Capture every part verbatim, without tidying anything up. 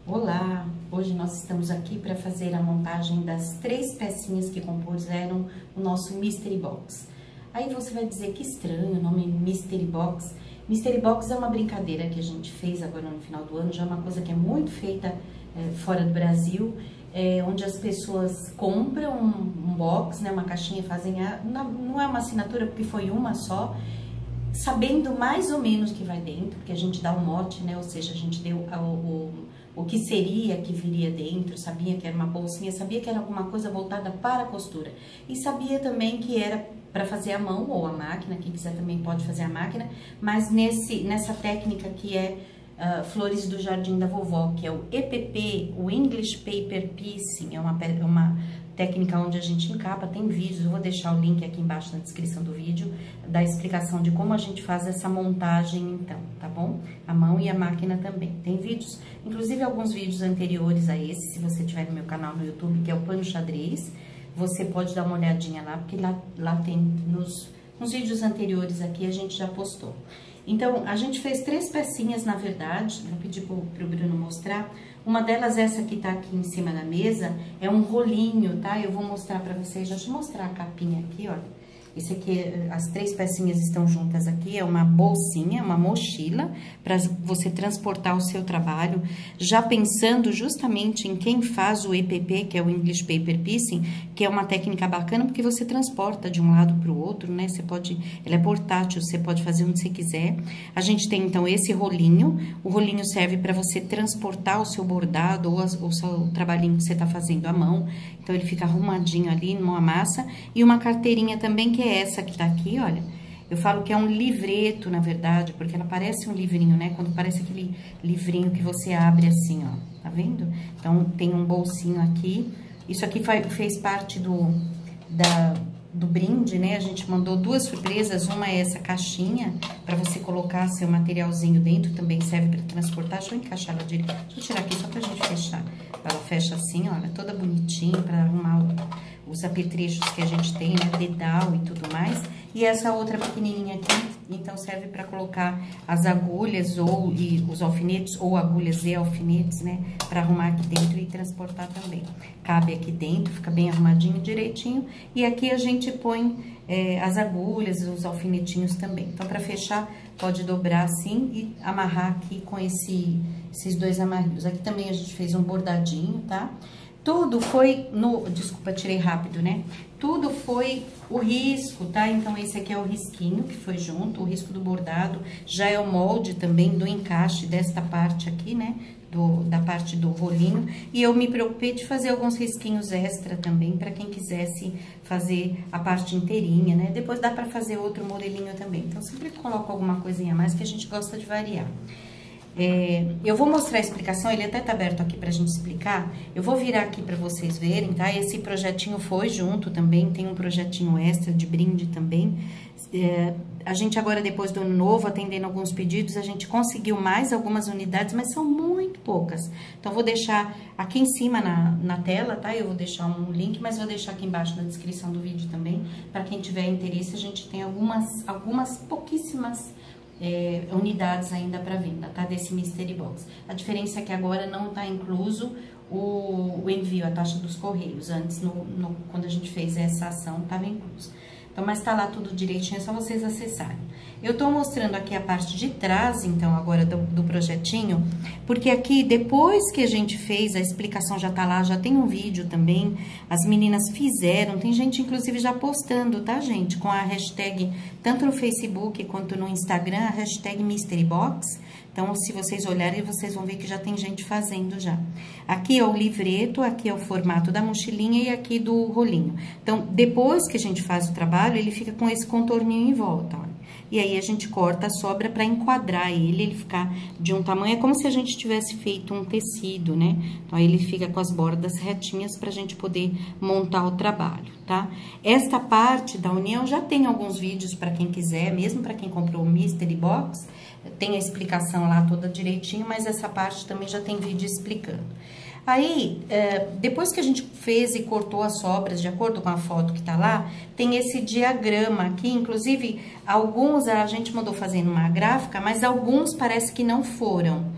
Olá, hoje nós estamos aqui para fazer a montagem das três pecinhas que compuseram o nosso Mystery Box. Aí você vai dizer que estranho o nome Mystery Box. Mystery Box é uma brincadeira que a gente fez agora no final do ano, já é uma coisa que é muito feita é, fora do Brasil, é, onde as pessoas compram um, um box, né, uma caixinha, fazem a, não é uma assinatura porque foi uma só, sabendo mais ou menos o que vai dentro, porque a gente dá um mote, né, ou seja, a gente deu o, o, o que seria que viria dentro, sabia que era uma bolsinha, sabia que era alguma coisa voltada para a costura, e sabia também que era para fazer a mão ou a máquina, quem quiser também pode fazer a máquina, mas nesse, nessa técnica que é uh, Flores do Jardim da Vovó, que é o E P P, o English Paper Piecing, é uma, uma técnica onde a gente encapa, tem vídeos, eu vou deixar o link aqui embaixo na descrição do vídeo, da explicação de como a gente faz essa montagem então, tá bom? A mão e a máquina também. Tem vídeos, inclusive alguns vídeos anteriores a esse, se você tiver no meu canal no YouTube, que é o Pano Xadrez, você pode dar uma olhadinha lá, porque lá, lá tem, nos, nos vídeos anteriores aqui, a gente já postou. Então, a gente fez três pecinhas, na verdade, vou pedir pro, pro Bruno mostrar. Uma delas, essa que tá aqui em cima da mesa, é um rolinho, tá? Eu vou mostrar pra vocês, deixa eu mostrar a capinha aqui, olha. Esse aqui, as três pecinhas estão juntas aqui, é uma bolsinha, uma mochila, para você transportar o seu trabalho, já pensando justamente em quem faz o E P P, que é o English Paper Piecing, que é uma técnica bacana, porque você transporta de um lado para o outro, né? Você pode, ela é portátil, você pode fazer onde você quiser. A gente tem, então, esse rolinho, o rolinho serve para você transportar o seu bordado ou, as, ou o seu trabalhinho que você está fazendo à mão, então ele fica arrumadinho ali numa massa, e uma carteirinha também, que é essa que tá aqui, olha. Eu falo que é um livreto, na verdade, porque ela parece um livrinho, né? Quando parece aquele livrinho que você abre assim, ó. Tá vendo? Então, tem um bolsinho aqui. Isso aqui fez parte do, da, do brinde, né? A gente mandou duas surpresas. Uma é essa caixinha, pra você colocar seu materialzinho dentro. Também serve pra transportar. Deixa eu encaixar ela direito. Deixa eu tirar aqui só pra gente fechar. Ela fecha assim, olha, toda bonitinha pra arrumar o... os apetrechos que a gente tem, né, dedal e tudo mais. E essa outra pequenininha aqui, então, serve para colocar as agulhas ou e os alfinetes, ou agulhas e alfinetes, né, para arrumar aqui dentro e transportar também. Cabe aqui dentro, fica bem arrumadinho, direitinho. E aqui a gente põe é, as agulhas, os alfinetinhos também. Então, para fechar, pode dobrar assim e amarrar aqui com esse, esses dois amarrinhos. Aqui também a gente fez um bordadinho, tá? Tudo foi no... Desculpa, tirei rápido, né? Tudo foi o risco, tá? Então, esse aqui é o risquinho que foi junto, o risco do bordado. Já é o molde também do encaixe desta parte aqui, né? Do, da parte do rolinho. E eu me preocupei de fazer alguns risquinhos extra também, para quem quisesse fazer a parte inteirinha, né? Depois dá pra fazer outro modelinho também. Então, sempre coloco alguma coisinha a mais que a gente gosta de variar. É, eu vou mostrar a explicação, ele até tá aberto aqui pra gente explicar. Eu vou virar aqui pra vocês verem, tá? Esse projetinho foi junto também, tem um projetinho extra de brinde também. É, a gente agora, depois do ano novo, atendendo alguns pedidos, a gente conseguiu mais algumas unidades, mas são muito poucas. Então, vou deixar aqui em cima na, na tela, tá? Eu vou deixar um link, mas vou deixar aqui embaixo na descrição do vídeo também. Pra quem tiver interesse, a gente tem algumas, algumas pouquíssimas É, unidades ainda para venda, tá? Desse Mystery Box. A diferença é que agora não tá incluso o, o envio, a taxa dos correios. Antes, no, no, quando a gente fez essa ação, tava incluso. Então, mas tá lá tudo direitinho, é só vocês acessarem. Eu tô mostrando aqui a parte de trás, então, agora do, do projetinho, porque aqui, depois que a gente fez, a explicação já tá lá, já tem um vídeo também, as meninas fizeram, tem gente, inclusive, já postando, tá, gente? Com a hashtag, tanto no Facebook quanto no Instagram, a hashtag Mystery Box. Então, se vocês olharem, vocês vão ver que já tem gente fazendo já. Aqui é o livreto, aqui é o formato da mochilinha e aqui do rolinho. Então, depois que a gente faz o trabalho, ele fica com esse contorninho em volta, olha. E aí, a gente corta a sobra para enquadrar ele, ele ficar de um tamanho, é como se a gente tivesse feito um tecido, né? Então, aí ele fica com as bordas retinhas pra gente poder montar o trabalho, tá? Esta parte da união já tem alguns vídeos para quem quiser, mesmo para quem comprou o Mystery Box, tem a explicação lá toda direitinho, mas essa parte também já tem vídeo explicando. Aí, é, depois que a gente fez e cortou as sobras, de acordo com a foto que tá lá, tem esse diagrama aqui, inclusive, alguns a gente mandou fazer numa gráfica, mas alguns parece que não foram.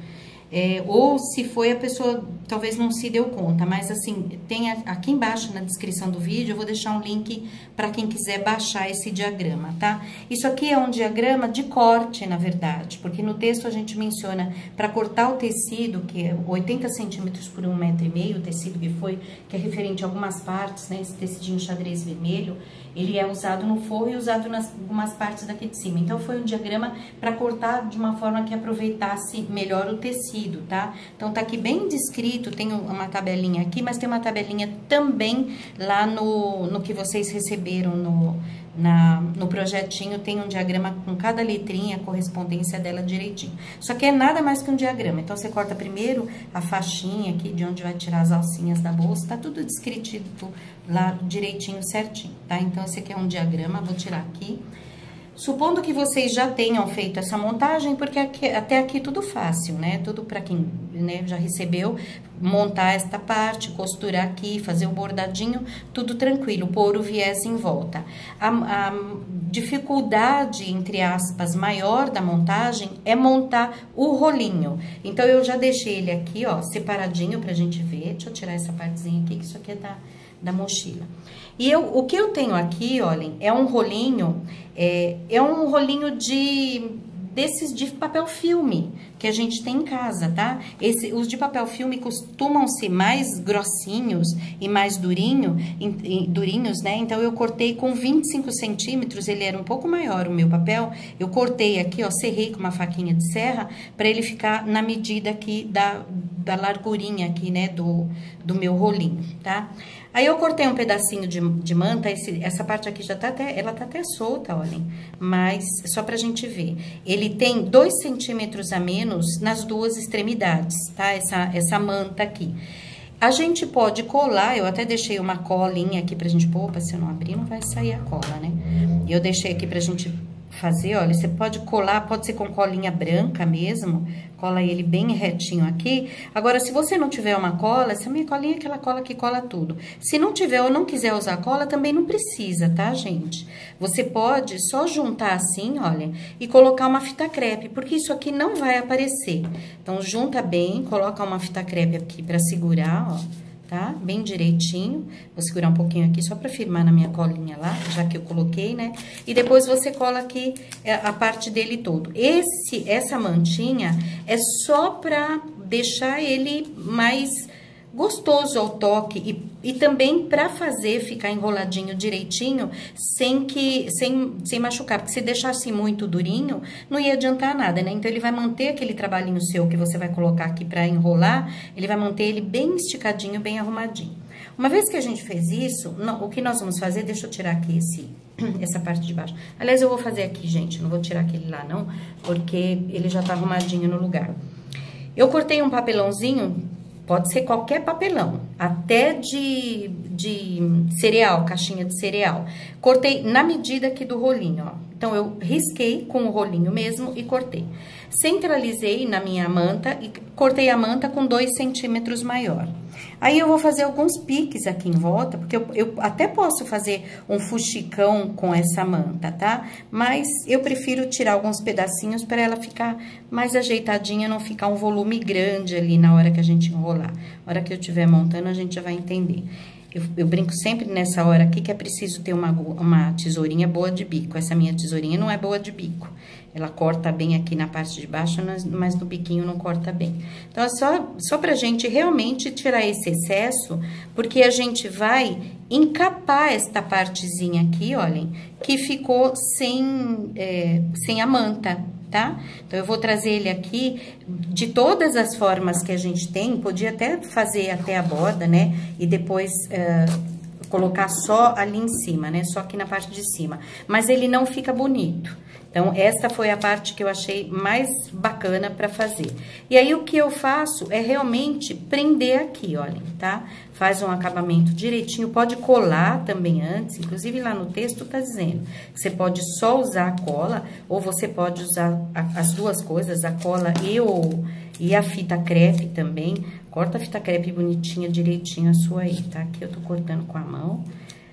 É, ou se foi, a pessoa talvez não se deu conta, mas assim, tem aqui embaixo na descrição do vídeo, eu vou deixar um link para quem quiser baixar esse diagrama, tá? Isso aqui é um diagrama de corte, na verdade, porque no texto a gente menciona para cortar o tecido, que é oitenta centímetros por um metro e meio, o tecido que foi, que é referente a algumas partes, né? Esse tecidinho xadrez vermelho, ele é usado no forro e usado nas algumas partes daqui de cima. Então, foi um diagrama para cortar de uma forma que aproveitasse melhor o tecido, tá? Então, tá aqui bem descrito, tem uma tabelinha aqui, mas tem uma tabelinha também lá no, no que vocês receberam no, na, no projetinho, tem um diagrama com cada letrinha, a correspondência dela direitinho. Só que é nada mais que um diagrama. Então, você corta primeiro a faixinha aqui, de onde vai tirar as alcinhas da bolsa, tá tudo descrito lá direitinho, certinho, tá? Então, esse aqui é um diagrama, vou tirar aqui. Supondo que vocês já tenham feito essa montagem, porque aqui, até aqui tudo fácil, né? Tudo para quem, né, já recebeu, montar esta parte, costurar aqui, fazer o bordadinho, tudo tranquilo, pôr o viés em volta. A, a dificuldade, entre aspas, maior da montagem é montar o rolinho. Então, eu já deixei ele aqui, ó, separadinho pra gente ver. Deixa eu tirar essa partezinha aqui, que isso aqui é da... da mochila. E eu, o que eu tenho aqui, olhem, é um rolinho, é, é um rolinho de, desses de papel filme, que a gente tem em casa, tá? Esse, os de papel filme costumam ser mais grossinhos e mais durinho, em, em, durinhos, né? Então, eu cortei com vinte e cinco centímetros, ele era um pouco maior o meu papel, eu cortei aqui, ó, serrei com uma faquinha de serra, para ele ficar na medida aqui da, da largurinha aqui, né, do, do meu rolinho, tá? Aí, eu cortei um pedacinho de, de manta, esse, essa parte aqui já tá até, ela tá até solta, olhem, mas só pra gente ver. Ele tem dois centímetros a menos nas duas extremidades, tá? Essa, essa manta aqui. A gente pode colar, eu até deixei uma colinha aqui pra gente pôr, opa, se eu não abrir não vai sair a cola, né? E eu deixei aqui pra gente fazer, olha, você pode colar, pode ser com colinha branca mesmo, cola ele bem retinho aqui. Agora, se você não tiver uma cola, essa minha colinha é aquela cola que cola tudo. Se não tiver ou não quiser usar cola, também não precisa, tá, gente? Você pode só juntar assim, olha, e colocar uma fita crepe, porque isso aqui não vai aparecer. Então, junta bem, coloca uma fita crepe aqui pra segurar, ó. Tá? Bem direitinho. Vou segurar um pouquinho aqui só pra firmar na minha colinha lá, já que eu coloquei, né? E depois você cola aqui a parte dele todo. Esse, essa mantinha é só pra deixar ele mais gostoso ao toque e, e também para fazer ficar enroladinho direitinho sem que sem, sem machucar, porque se deixasse muito durinho não ia adiantar nada, né? Então ele vai manter aquele trabalhinho seu que você vai colocar aqui para enrolar, ele vai manter ele bem esticadinho, bem arrumadinho. Uma vez que a gente fez isso, não, o que nós vamos fazer, deixa eu tirar aqui esse essa parte de baixo. Aliás, eu vou fazer aqui, gente, não vou tirar aquele lá não, porque ele já tá arrumadinho no lugar. Eu cortei um papelãozinho. Pode ser qualquer papelão, até de, de cereal, caixinha de cereal. Cortei na medida aqui do rolinho, ó. Então, eu risquei com o rolinho mesmo e cortei. Centralizei na minha manta e cortei a manta com dois centímetros maior. Aí, eu vou fazer alguns piques aqui em volta, porque eu, eu até posso fazer um fuxicão com essa manta, tá? Mas eu prefiro tirar alguns pedacinhos para ela ficar mais ajeitadinha, não ficar um volume grande ali na hora que a gente enrolar. Na hora que eu estiver montando, a gente já vai entender. Eu, eu brinco sempre nessa hora aqui que é preciso ter uma, uma tesourinha boa de bico. Essa minha tesourinha não é boa de bico. Ela corta bem aqui na parte de baixo, mas no biquinho não corta bem. Então, é só, só pra gente realmente tirar esse excesso, porque a gente vai encapar esta partezinha aqui, olhem, que ficou sem, é, sem a manta, tá? Então, eu vou trazer ele aqui de todas as formas que a gente tem, podia até fazer até a borda, né? E depois uh, colocar só ali em cima, né? Só aqui na parte de cima. Mas ele não fica bonito. Então, essa foi a parte que eu achei mais bacana pra fazer. E aí, o que eu faço é realmente prender aqui, olhem, tá? Faz um acabamento direitinho, pode colar também antes, inclusive lá no texto tá dizendo que você pode só usar a cola, ou você pode usar a, as duas coisas, a cola e, o, e a fita crepe também. Corta a fita crepe bonitinha, direitinho a sua aí, tá? Aqui eu tô cortando com a mão.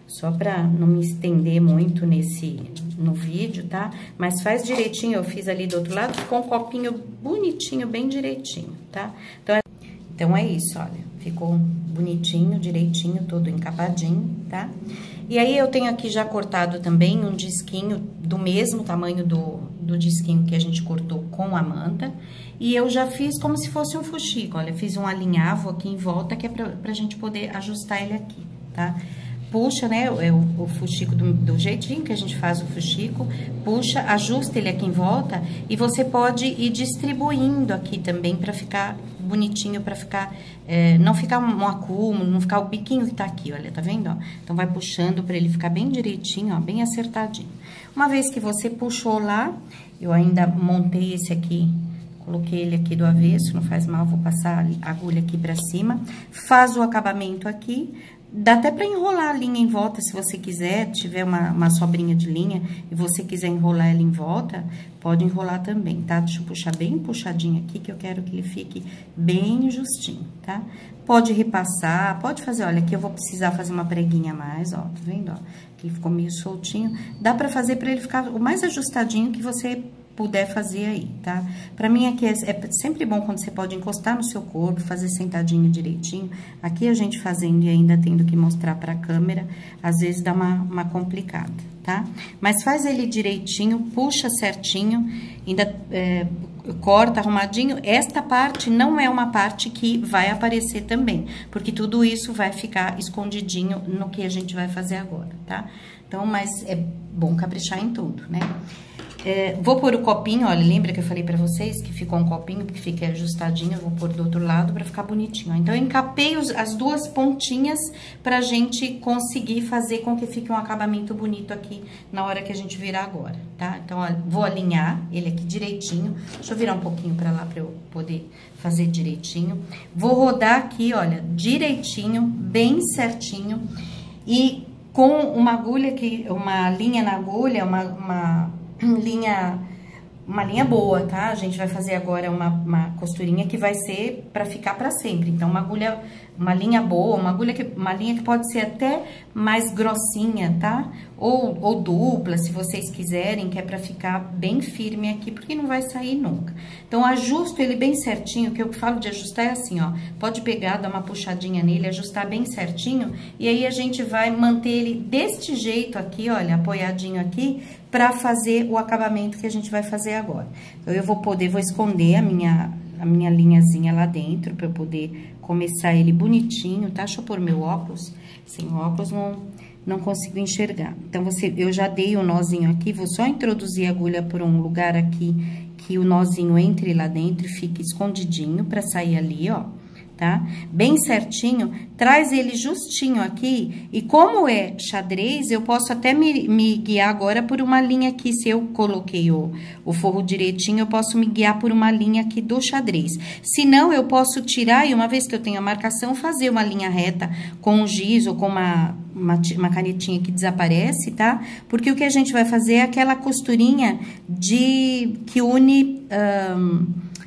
Só pra não me estender muito nesse, no vídeo, tá? Mas faz direitinho, eu fiz ali do outro lado, ficou um copinho bonitinho, bem direitinho, tá? Então é, então é isso, olha, ficou bonitinho, direitinho, todo encapadinho, tá? E aí, eu tenho aqui já cortado também um disquinho do mesmo tamanho do, do disquinho que a gente cortou com a manta. E eu já fiz como se fosse um fuxico, olha, fiz um alinhavo aqui em volta, que é pra, pra gente poder ajustar ele aqui, tá? Puxa, né, é o, o fuxico do, do jeitinho que a gente faz o fuxico, puxa, ajusta ele aqui em volta e você pode ir distribuindo aqui também pra ficar bonitinho, pra ficar, é, não ficar um acúmulo, não ficar o biquinho que tá aqui, olha, tá vendo, ó? Então, vai puxando pra ele ficar bem direitinho, ó, bem acertadinho. Uma vez que você puxou lá, eu ainda montei esse aqui, coloquei ele aqui do avesso, não faz mal, vou passar a agulha aqui pra cima, faz o acabamento aqui. Dá até pra enrolar a linha em volta, se você quiser, tiver uma, uma sobrinha de linha e você quiser enrolar ela em volta, pode enrolar também, tá? Deixa eu puxar bem puxadinho aqui, que eu quero que ele fique bem justinho, tá? Pode repassar, pode fazer, olha, aqui eu vou precisar fazer uma preguinha a mais, ó, tá vendo, ó? Que ele ficou meio soltinho. Dá pra fazer pra ele ficar o mais ajustadinho que você puder fazer aí, tá? Pra mim aqui é, é sempre bom quando você pode encostar no seu corpo, fazer sentadinho direitinho. Aqui a gente fazendo e ainda tendo que mostrar pra câmera, às vezes dá uma, uma complicada, tá? Mas faz ele direitinho, puxa certinho, ainda é, corta arrumadinho. Esta parte não é uma parte que vai aparecer também, porque tudo isso vai ficar escondidinho no que a gente vai fazer agora, tá? Então, mas é bom caprichar em tudo, né? É, vou pôr o copinho, olha, lembra que eu falei pra vocês que ficou um copinho, que fica ajustadinho, eu vou pôr do outro lado pra ficar bonitinho. Então, eu encapei os, as duas pontinhas pra gente conseguir fazer com que fique um acabamento bonito aqui na hora que a gente virar agora, tá? Então, olha, vou alinhar ele aqui direitinho, deixa eu virar um pouquinho pra lá pra eu poder fazer direitinho. Vou rodar aqui, olha, direitinho, bem certinho e com uma agulha, que, uma linha na agulha, uma... uma linha, uma linha boa, tá? A gente vai fazer agora uma, uma costurinha que vai ser pra ficar pra sempre. Então, uma agulha, uma linha boa, uma agulha que, uma linha que pode ser até mais grossinha, tá? Ou, ou dupla, se vocês quiserem, que é pra ficar bem firme aqui, porque não vai sair nunca. Então, ajusto ele bem certinho, o que eu falo de ajustar é assim, ó. Pode pegar, dar uma puxadinha nele, ajustar bem certinho, e aí a gente vai manter ele deste jeito aqui, olha, apoiadinho aqui, pra fazer o acabamento que a gente vai fazer agora. Então, eu vou poder, vou esconder a minha, a minha linhazinha lá dentro, pra eu poder começar ele bonitinho, tá? Deixa eu pôr meu óculos, sem óculos não, não consigo enxergar. Então, você, eu já dei o nozinho aqui, vou só introduzir a agulha por um lugar aqui, que o nozinho entre lá dentro e fique escondidinho, pra sair ali, ó. Tá? Bem certinho, traz ele justinho aqui, e como é xadrez, eu posso até me, me guiar agora por uma linha aqui, se eu coloquei o, o forro direitinho, eu posso me guiar por uma linha aqui do xadrez. Se não, eu posso tirar, e uma vez que eu tenho a marcação, fazer uma linha reta com um giz ou com uma, uma, uma canetinha que desaparece, tá? Porque o que a gente vai fazer é aquela costurinha de, que une um,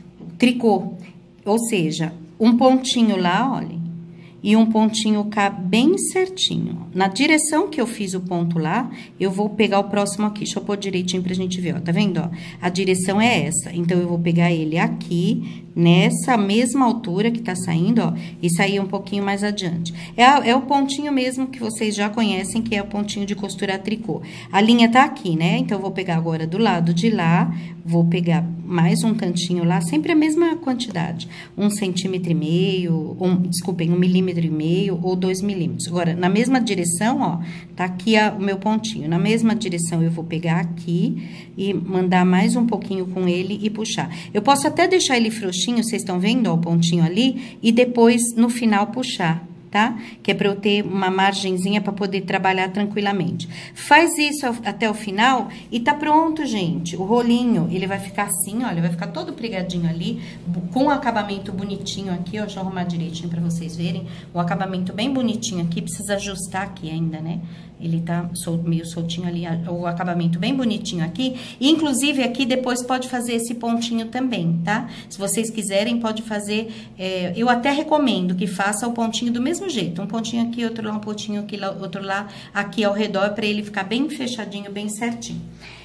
tricô, ou seja, um pontinho lá, olhem, e um pontinho cá bem certinho. Na direção que eu fiz o ponto lá, eu vou pegar o próximo aqui. Deixa eu pôr direitinho pra gente ver, ó. Tá vendo, ó? A direção é essa. Então, eu vou pegar ele aqui, nessa mesma altura que tá saindo, ó, e sair um pouquinho mais adiante. É, a, é o pontinho mesmo que vocês já conhecem, que é o pontinho de costurar tricô. A linha tá aqui, né? Então, eu vou pegar agora do lado de lá, vou pegar mais um tantinho lá, sempre a mesma quantidade. Um centímetro e meio, um, desculpem, um milímetro e meio ou dois milímetros. Agora, na mesma direção, ó, tá aqui a, o meu pontinho. Na mesma direção, eu vou pegar aqui e mandar mais um pouquinho com ele e puxar. Eu posso até deixar ele frouxinho, vocês estão vendo, ó, o pontinho ali, e depois, no final, puxar, tá? Que é pra eu ter uma margenzinha pra poder trabalhar tranquilamente. Faz isso até o final e tá pronto, gente. O rolinho, ele vai ficar assim, olha, vai ficar todo pregadinho ali, com o acabamento bonitinho aqui, ó, deixa eu arrumar direitinho pra vocês verem. O acabamento bem bonitinho aqui, precisa ajustar aqui ainda, né? Ele tá sol, meio soltinho ali, o acabamento bem bonitinho aqui. E, inclusive, aqui depois pode fazer esse pontinho também, tá? Se vocês quiserem, pode fazer... É, eu até recomendo que faça o pontinho do mesmo mesmo jeito, um pontinho aqui, outro lá, um pontinho aqui, outro lá, aqui ao redor, para ele ficar bem fechadinho, bem certinho.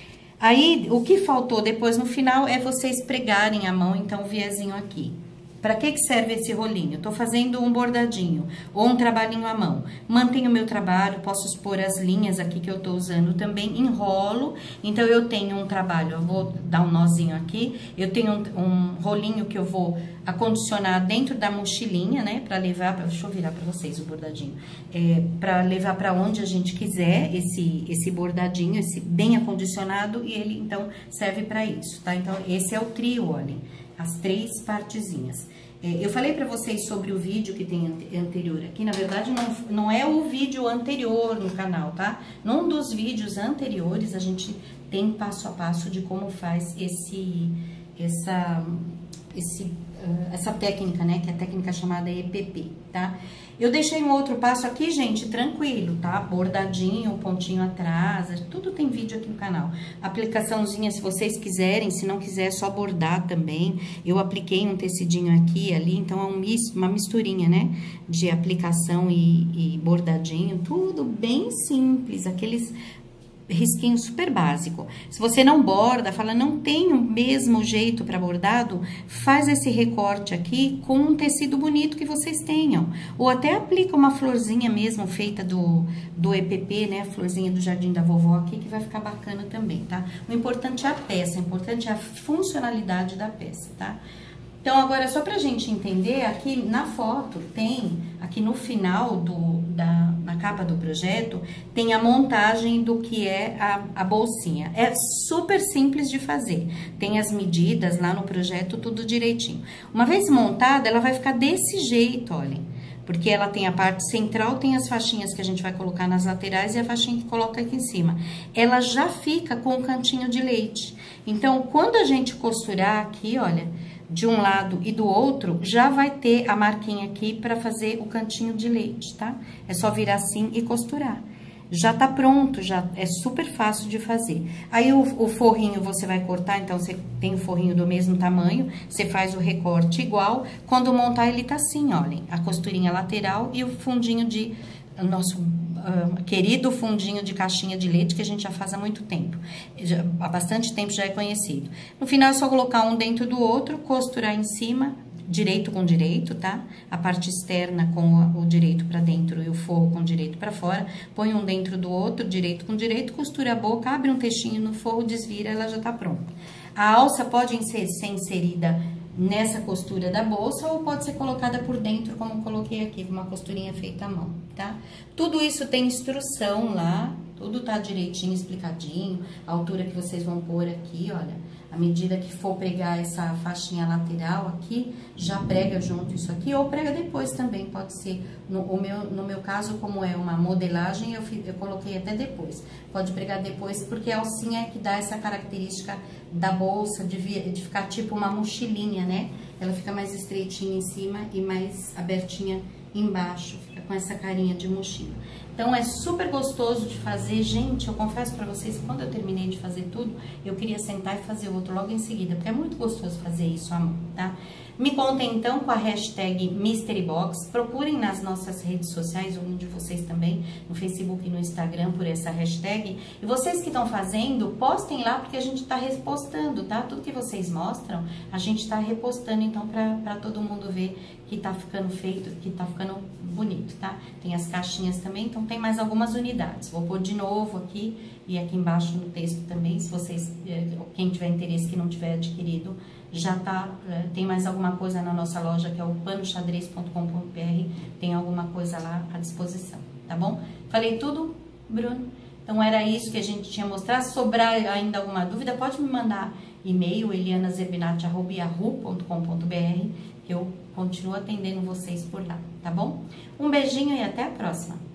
Aí, o que faltou depois no final é vocês pregarem a mão, então, o viezinho aqui. Para que que serve esse rolinho? Tô fazendo um bordadinho ou um trabalhinho à mão. Mantenho o meu trabalho, posso expor as linhas aqui que eu tô usando também, enrolo. Então, eu tenho um trabalho, eu vou dar um nozinho aqui. Eu tenho um, um rolinho que eu vou acondicionar dentro da mochilinha, né? Para levar, pra, deixa eu virar para vocês o bordadinho. É, para levar para onde a gente quiser esse, esse bordadinho, esse bem acondicionado. E ele, então, serve para isso, tá? Então, esse é o trio, olhem. As três partezinhas. É, eu falei pra vocês sobre o vídeo que tem anterior aqui, na verdade não, não é o vídeo anterior no canal, tá? Num dos vídeos anteriores a gente tem passo a passo de como faz esse, essa, esse, uh, essa técnica, né? Que é a técnica chamada E P P, tá? Eu deixei um outro passo aqui, gente, tranquilo, tá? Bordadinho, pontinho atrás, tudo tem vídeo aqui no canal. Aplicaçãozinha, se vocês quiserem, se não quiser, é só bordar também. Eu apliquei um tecidinho aqui e ali, então é um, uma misturinha, né? De aplicação e, e bordadinho, tudo bem simples, aqueles risquinho super básico. Se você não borda, fala, não tem o mesmo jeito para bordado, faz esse recorte aqui com um tecido bonito que vocês tenham. Ou até aplica uma florzinha mesmo feita do, do E P P, né? A florzinha do Jardim da Vovó aqui, que vai ficar bacana também, tá? O importante é a peça, o importante é a funcionalidade da peça, tá? Então, agora, só pra gente entender, aqui na foto tem, aqui no final do, da, na capa do projeto, tem a montagem do que é a, a bolsinha. É super simples de fazer. Tem as medidas lá no projeto, tudo direitinho. Uma vez montada, ela vai ficar desse jeito, olhem. Porque ela tem a parte central, tem as faixinhas que a gente vai colocar nas laterais e a faixinha que coloca aqui em cima. Ela já fica com um cantinho de leite. Então, quando a gente costurar aqui, olha, de um lado e do outro, já vai ter a marquinha aqui para fazer o cantinho de leite, tá? É só virar assim e costurar. Já tá pronto, já é super fácil de fazer. Aí o, o forrinho você vai cortar, então você tem o forrinho do mesmo tamanho, você faz o recorte igual. Quando montar ele tá assim, olhem, a costurinha lateral e o fundinho de o nosso uh, querido fundinho de caixinha de leite que a gente já faz há muito tempo. Já, há bastante tempo já é conhecido. No final é só colocar um dentro do outro, costurar em cima, direito com direito, tá? A parte externa com o, o direito pra dentro e o forro com o direito pra fora. Põe um dentro do outro, direito com direito, costura a boca, abre um textinho no forro, desvira, ela já tá pronta. A alça pode ser, ser inserida nessa costura da bolsa ou pode ser colocada por dentro, como eu coloquei aqui, uma costurinha feita à mão, tá? Tudo isso tem instrução lá, tudo tá direitinho, explicadinho, a altura que vocês vão pôr aqui, olha, à medida que for pregar essa faixinha lateral aqui, já prega junto isso aqui, ou prega depois também, pode ser. No, o meu, no meu caso, como é uma modelagem, eu, eu coloquei até depois. Pode pregar depois, porque a alcinha é que dá essa característica da bolsa, de, de ficar tipo uma mochilinha, né? Ela fica mais estreitinha em cima e mais abertinha embaixo, fica com essa carinha de mochila. Então, é super gostoso de fazer. Gente, eu confesso pra vocês que quando eu terminei de fazer tudo, eu queria sentar e fazer outro logo em seguida, porque é muito gostoso fazer isso à mão, tá? Me contem, então, com a hashtag Mystery Box. Procurem nas nossas redes sociais, um de vocês também, no Facebook e no Instagram, por essa hashtag. E vocês que estão fazendo, postem lá, porque a gente tá repostando, tá? Tudo que vocês mostram, a gente tá repostando, então, pra, pra todo mundo ver que tá ficando feito, que tá ficando bonito, tá? Tem as caixinhas também, então tem mais algumas unidades. Vou pôr de novo aqui e aqui embaixo no texto também, se vocês, quem tiver interesse que não tiver adquirido, já tá, tem mais alguma coisa na nossa loja, que é o pano xadrez ponto com ponto br, tem alguma coisa lá à disposição, tá bom? Falei tudo, Bruno? Então, era isso que a gente tinha mostrado. Se sobrar ainda alguma dúvida, pode me mandar e-mail, eliana zerbinati arroba yahoo ponto com ponto br, que eu continuo atendendo vocês por lá, tá bom? Um beijinho e até a próxima!